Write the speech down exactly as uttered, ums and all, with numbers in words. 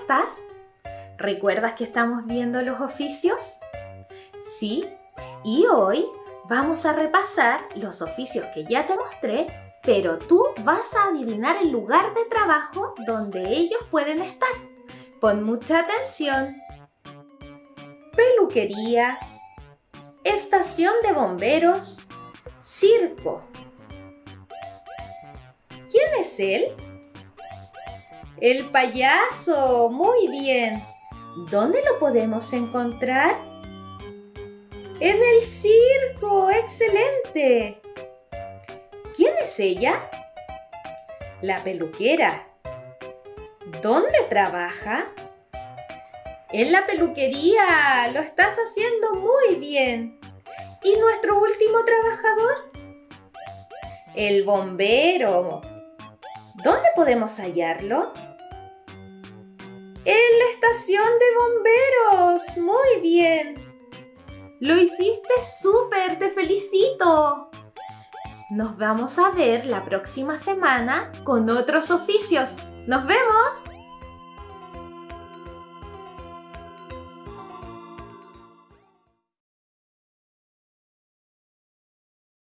estás? ¿Recuerdas que estamos viendo los oficios? Sí, y hoy vamos a repasar los oficios que ya te mostré, pero tú vas a adivinar el lugar de trabajo donde ellos pueden estar. Pon mucha atención. Peluquería, estación de bomberos, circo. ¿Quién es él? El payaso. Muy bien. ¿Dónde lo podemos encontrar? En el circo. ¡Excelente! ¿Quién es ella? La peluquera. ¿Dónde trabaja? En la peluquería. Lo estás haciendo muy bien. ¿Y nuestro último trabajador? El bombero. ¿Dónde podemos hallarlo? En la estación de bomberos. Muy bien. Lo hiciste súper. Te felicito. Nos vamos a ver la próxima semana con otros oficios. ¡Nos vemos!